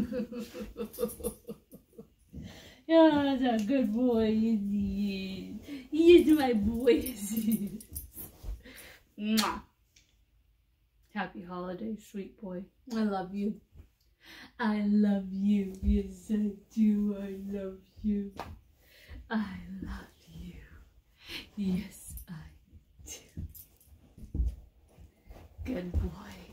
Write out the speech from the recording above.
Yeah, that's a good boy, isn't he? He is my boy, isn't he? Mwah. Happy holidays, sweet boy. I love you. I love you. Yes, I do. I love you. I love you. Yes, I do. Good boy.